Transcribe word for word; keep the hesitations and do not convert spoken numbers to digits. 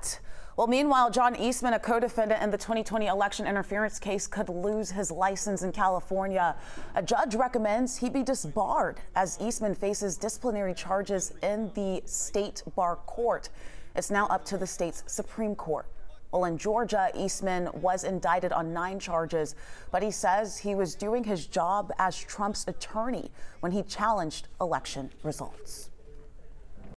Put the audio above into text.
that. Well, meanwhile, John Eastman, a co-defendant in the twenty twenty election interference case, could lose his license in California. A judge recommends he be disbarred as Eastman faces disciplinary charges in the state bar court. It's now up to the state's Supreme Court. Well, in Georgia, Eastman was indicted on nine charges, but he says he was doing his job as Trump's attorney when he challenged election results.